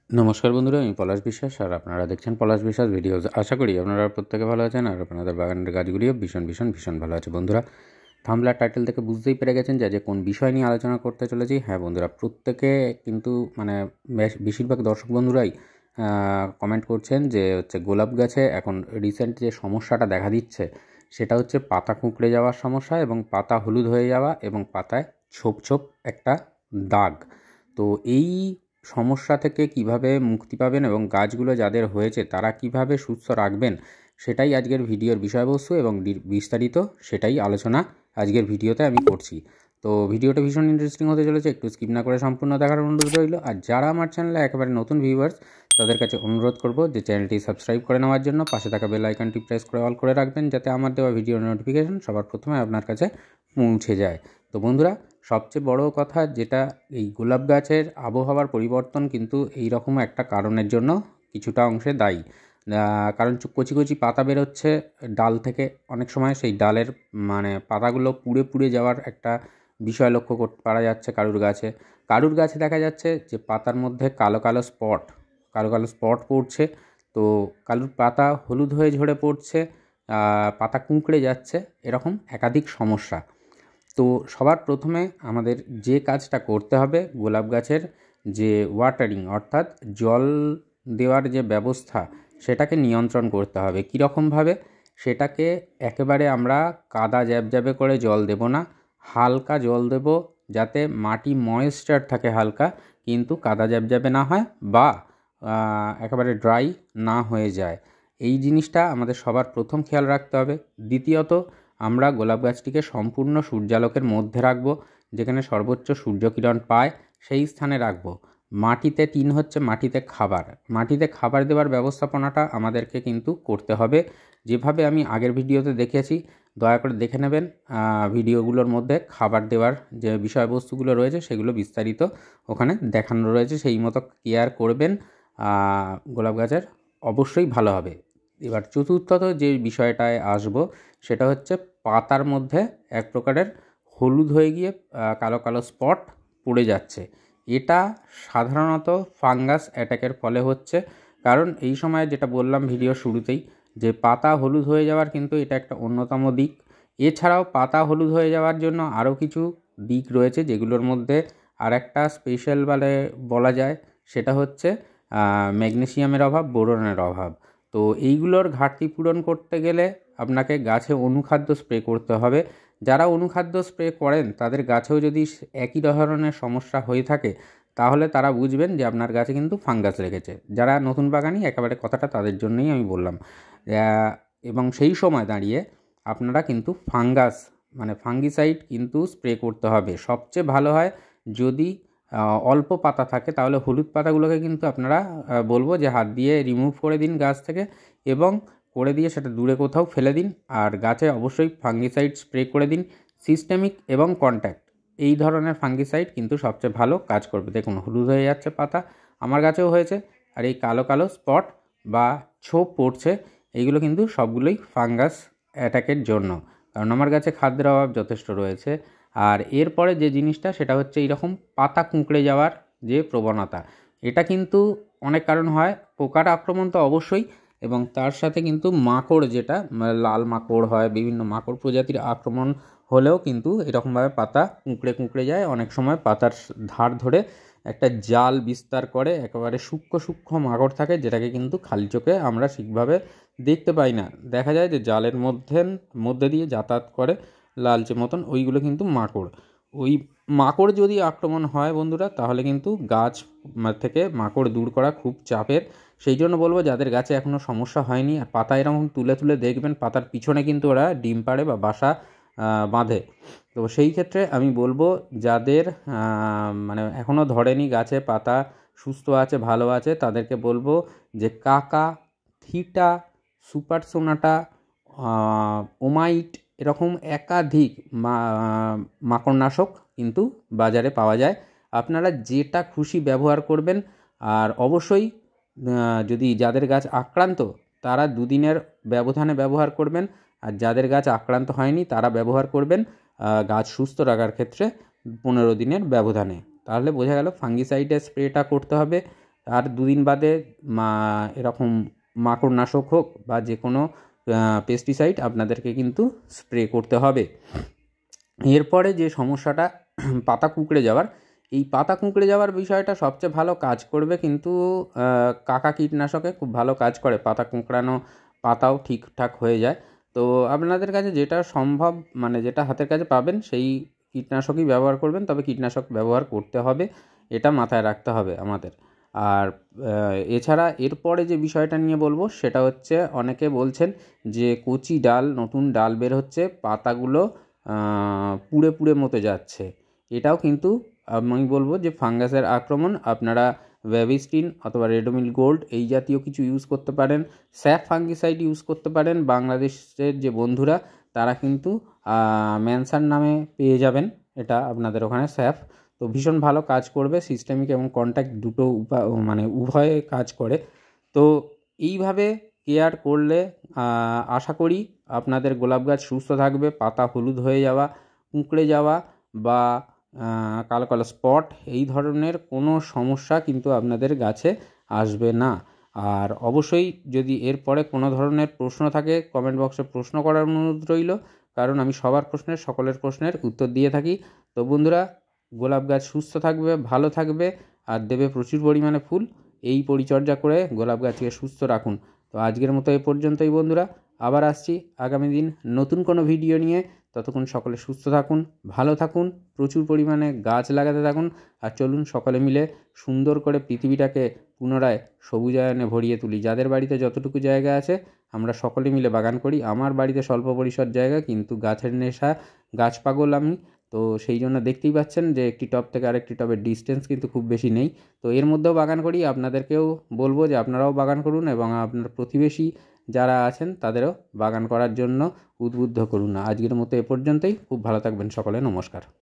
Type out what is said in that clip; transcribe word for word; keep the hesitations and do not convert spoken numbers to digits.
नमस्कार बंधुरा আমি পলাশ বিশ্বাস আর আপনারা দেখছেন পলাশ বিশ্বাস ভিডিওস। আশা করি আপনারা প্রত্যেকে ভালো আছেন আর আপনাদের বাগানের গাছগুলিও ভীষণ ভীষণ ভীষণ ভালো আছে। বন্ধুরা থাম্বলার টাইটেল থেকে বুঝতেই পেরে গেছেন যে যে কোন বিষয় নিয়ে আলোচনা করতে চলেছি। হ্যাঁ বন্ধুরা, প্রত্যেকে কিন্তু মানে বেশিরভাগ দর্শক বন্ধুরাই কমেন্ট করছেন যে হচ্ছে গোলাপ গাছে এখন রিসেন্ট যে সমস্যাটা দেখা দিচ্ছে সেটা হচ্ছে পাতা কুঁকড়ে যাওয়ার সমস্যা এবং পাতা হলুদ হয়ে যাওয়া এবং পাতায় ছোপ ছোপ একটা দাগ। তো এই সমস্যা থেকে কিভাবে মুক্তি পাবেন এবং গাছগুলো যাদের হয়েছে তারা কিভাবে সুস্থ রাখবেন সেটাই আজকের ভিডিওর বিষয়বস্তু এবং বিস্তারিত সেটাই আলোচনা আজকের ভিডিওতে আমি করছি। তো ভিডিওটা ভীষণ ইন্টারেস্টিং হতে চলেছে, একটু স্কিপ না করে সম্পূর্ণ দেখার অনুরোধ রইল। আর যারা আমার চ্যানেলে একেবারে নতুন ভিউয়ার্স তাদের কাছে অনুরোধ করব যে চ্যানেলটি সাবস্ক্রাইব করে নেওয়ার জন্য, পাশে থাকা বেল আইকনটি প্রেস করে অল করে রাখবেন যাতে আমার দেওয়া ভিডিওর নোটিফিকেশন সবার প্রথমে আপনার কাছে পৌঁছে যায়। তো বন্ধুরা, সবচেয়ে বড় কথা যেটা, এই গোলাপ গাছের আবহাওয়ার পরিবর্তন কিন্তু এই রকম একটা কারণের জন্য কিছুটা অংশে দায়ী। কারণ কচি কচি পাতা বেরোচ্ছে ডাল থেকে, অনেক সময় সেই ডালের মানে পাতাগুলো পুড়ে পুড়ে যাওয়ার একটা বিষয় লক্ষ্য করতে পারা যাচ্ছে কারুর গাছে। কারুর গাছে দেখা যাচ্ছে যে পাতার মধ্যে কালো কালো স্পট কালো কালো স্পট পড়ছে। তো কালুর পাতা হলুদ হয়ে ঝরে পড়ছে, পাতা কুঁকড়ে যাচ্ছে, এরকম একাধিক সমস্যা। তো সবার প্রথমে আমাদের যে কাজটা করতে হবে, গোলাপ গাছের যে ওয়াটারিং অর্থাৎ জল দেওয়ার যে ব্যবস্থা সেটাকে নিয়ন্ত্রণ করতে হবে। কীরকমভাবে? সেটাকে একেবারে আমরা কাদা জ্যাবজ্যাবে করে জল দেব না, হালকা জল দেব যাতে মাটি ময়েশ্চার থাকে হালকা, কিন্তু কাদা জ্যাবজ্যাবে না হয় বা একেবারে ড্রাই না হয়ে যায়। এই জিনিসটা আমাদের সবার প্রথম খেয়াল রাখতে হবে। দ্বিতীয়ত, আমরা গোলাপ গাছটিকে সম্পূর্ণ সূর্যালোকের মধ্যে রাখবো, যেখানে সর্বোচ্চ সূর্যকিরণ পায় সেই স্থানে রাখবো। মাটিতে তিন হচ্ছে মাটিতে খাবার মাটিতে খাবার দেওয়ার ব্যবস্থাপনাটা আমাদেরকে কিন্তু করতে হবে, যেভাবে আমি আগের ভিডিওতে দেখেছি। দয়া করে দেখে নেবেন, ভিডিওগুলোর মধ্যে খাবার দেওয়ার যে বিষয়বস্তুগুলো রয়েছে সেগুলো বিস্তারিত ওখানে দেখানো রয়েছে। সেই মতো কেয়ার করবেন, গোলাপ গাছের অবশ্যই ভালো হবে। এবার চতুর্থত যে বিষয়টায় আসবো সেটা হচ্ছে পাতার মধ্যে এক প্রকারের হলুদ হয়ে গিয়ে কালো কালো স্পট পড়ে যাচ্ছে। এটা সাধারণত ফাঙ্গাস অ্যাটাকের ফলে হচ্ছে। কারণ এই সময় যেটা বললাম ভিডিও শুরুতেই, যে পাতা হলুদ হয়ে যাওয়ার কিন্তু এটা একটা অন্যতম দিক। এছাড়াও পাতা হলুদ হয়ে যাওয়ার জন্য আরও কিছু দিক রয়েছে, যেগুলোর মধ্যে আর একটা স্পেশাল বলে বলা যায় সেটা হচ্ছে ম্যাগনেসিয়ামের অভাব, বোরনের অভাব। তো এইগুলোর ঘাটতি পূরণ করতে গেলে আপনাকে গাছে অনুখাদ্য স্প্রে করতে হবে। যারা অনুখাদ্য স্প্রে করেন তাদের গাছেও যদি একই ধরনের সমস্যা হয়ে থাকে তাহলে তারা বুঝবেন যে আপনার গাছে কিন্তু ফাঙ্গাস লেগেছে। যারা নতুন বাগানি একেবারে কথাটা তাদের জন্যই আমি বললাম। এবং সেই সময় দাঁড়িয়ে আপনারা কিন্তু ফাঙ্গাস মানে ফাঙ্গিসাইড কিন্তু স্প্রে করতে হবে। সবচেয়ে ভালো হয় যদি অল্প পাতা থাকে, তাহলে হলুদ পাতাগুলোকে কিন্তু আপনারা বলবো যে হাত দিয়ে রিমুভ করে দিন গাছ থেকে এবং করে দিয়ে সেটা দূরে কোথাও ফেলে দিন। আর গাছে অবশ্যই ফাঙ্গিসাইড স্প্রে করে দিন, সিস্টেমিক এবং কন্ট্যাক্ট। এই ধরনের ফাঙ্গিসাইড কিন্তু সবচেয়ে ভালো কাজ করবে। দেখুন হলুদ হয়ে যাচ্ছে পাতা, আমার গাছেও হয়েছে। আর এই কালো কালো স্পট বা ছোপ পড়ছে, এইগুলো কিন্তু সবগুলোই ফাঙ্গাস অ্যাটাকের জন্য, কারণ আমার গাছে খাদ্যের অভাব যথেষ্ট রয়েছে। আর এরপরে যে জিনিসটা সেটা হচ্ছে এইরকম পাতা কুঁকড়ে যাওয়ার যে প্রবণতা, এটা কিন্তু অনেক কারণ হয়। পোকার আক্রমণ তো অবশ্যই, এবং তার সাথে কিন্তু মাকড়, যেটা লাল মাকড় হয়, বিভিন্ন মাকড় প্রজাতির আক্রমণ হলেও কিন্তু এরকমভাবে পাতা কুঁকড়ে কুঁকড়ে যায়। অনেক সময় পাতার ধার ধরে একটা জাল বিস্তার করে, একেবারে সূক্ষ্ম সূক্ষ্ম মাকড় থাকে, যেটাকে কিন্তু খালি চোখে আমরা ঠিকভাবে দেখতে পাই না। দেখা যায় যে জালের মধ্যে মধ্যে দিয়ে যাতায়াত করে লালচে মতন, ওইগুলো কিন্তু মাকড়। ওই মাকড় যদি আক্রমণ হয় বন্ধুরা, তাহলে কিন্তু গাছ থেকে মাকড় দূর করা খুব চাপের। সেই জন্য বলবো, যাদের গাছে এখনও সমস্যা হয়নি, আর পাতা এরকম তুলে তুলে দেখবেন পাতার পিছনে কিন্তু ওরা ডিম পাড়ে বা বাসা বাঁধে। তো সেই ক্ষেত্রে আমি বলবো, যাদের মানে এখনও ধরেনি গাছে, পাতা সুস্থ আছে, ভালো আছে, তাদেরকে বলবো যে কাকা, থিটা, সুপার সোনাটা, ওমাইট, এরকম একাধিক মাকড়নাশক কিন্তু বাজারে পাওয়া যায়। আপনারা যেটা খুশি ব্যবহার করবেন। আর অবশ্যই যদি যাদের গাছ আক্রান্ত তারা দুদিনের ব্যবধানে ব্যবহার করবেন, আর যাদের গাছ আক্রান্ত হয়নি তারা ব্যবহার করবেন গাছ সুস্থ রাখার ক্ষেত্রে পনেরো দিনের ব্যবধানে। তাহলে বোঝা গেল ফাঙ্গিসাইডের স্প্রেটা করতে হবে আর দুদিন বাদে মা এরকম মাকড়নাশক হোক বা যে কোনো পেস্টিসাইড আপনাদেরকে কিন্তু স্প্রে করতে হবে। এরপরে যে সমস্যাটা পাতা কুঁকড়ে যাওয়ার, এই পাতা কুঁকড়ে যাওয়ার বিষয়টা সবচেয়ে ভালো কাজ করবে কিন্তু কাকা কীটনাশকে খুব ভালো কাজ করে, পাতা কুঁকড়ানো পাতাও ঠিকঠাক হয়ে যায়। তো আপনাদের কাছে যেটা সম্ভব, মানে যেটা হাতের কাছে পাবেন সেই কীটনাশকই ব্যবহার করবেন, তবে কীটনাশক ব্যবহার করতে হবে, এটা মাথায় রাখতে হবে আমাদের। আর এছাড়া এরপরে যে বিষয়টা নিয়ে বলবো সেটা হচ্ছে, অনেকে বলছেন যে কচি ডাল, নতুন ডাল বের হচ্ছে, পাতাগুলো পুড়ে পুড়ে মতো যাচ্ছে। এটাও কিন্তু আমি বলবো যে ফাঙ্গাসের আক্রমণ। আপনারা ভ্যাবিস্টিন অথবা রেডোমিল গোল্ড এই জাতীয় কিছু ইউজ করতে পারেন, স্যাপ ফাঙ্গিসাইড ইউজ করতে পারেন। বাংলাদেশের যে বন্ধুরা তারা কিন্তু ম্যানসার নামে পেয়ে যাবেন, এটা আপনাদের ওখানে স্যাপ, তো ভীষণ ভালো কাজ করবে। সিস্টেমিক এবং কন্ট্যাক্ট দুটো উপা মানে উভয়ে কাজ করে। তো এইভাবে কেয়ার করলে আশা করি আপনাদের গোলাপ গাছ সুস্থ থাকবে। পাতা হলুদ হয়ে যাওয়া, কুঁকড়ে যাওয়া বা কালো কালো স্পট এই ধরনের কোনো সমস্যা কিন্তু আপনাদের গাছে আসবে না। আর অবশ্যই যদি এরপরে কোনো ধরনের প্রশ্ন থাকে কমেন্ট বক্সে প্রশ্ন করার অনুরোধ রইল, কারণ আমি সবার প্রশ্নের সকলের প্রশ্নের উত্তর দিয়ে থাকি। তো বন্ধুরা, গোলাপ গাছ সুস্থ থাকবে, ভালো থাকবে আর দেবে প্রচুর পরিমাণে ফুল। এই পরিচর্যা করে গোলাপ গাছকে সুস্থ রাখুন। তো আজকের মতো এই পর্যন্তই বন্ধুরা, আবার আসছি আগামী দিন নতুন কোনো ভিডিও নিয়ে। ততক্ষণ সকলে সুস্থ থাকুন, ভালো থাকুন, প্রচুর পরিমাণে গাছ লাগাতে থাকুন। আর চলুন সকলে মিলে সুন্দর করে পৃথিবীটাকে পুনরায় সবুজায়নে ভরিয়ে তুলি। যাদের বাড়িতে যতটুকু জায়গা আছে আমরা সকলে মিলে বাগান করি। আমার বাড়িতে স্বল্প পরিসর জায়গা, কিন্তু গাছের নেশা, গাছ পাগল আমি। তো সেই জন্য দেখতেই পাচ্ছেন যে একটি টব থেকে আরেকটি টবের ডিস্টেন্স কিন্তু খুব বেশি নেই। তো এর মধ্যেও বাগান করি। আপনাদেরকেও বলবো যে আপনারাও বাগান করুন এবং আপনার প্রতিবেশী যারা আছেন তাদেরও বাগান করার জন্য উদ্বুদ্ধ করুন। আজকের মতো এ পর্যন্তই। খুব ভালো থাকবেন সকলে। নমস্কার।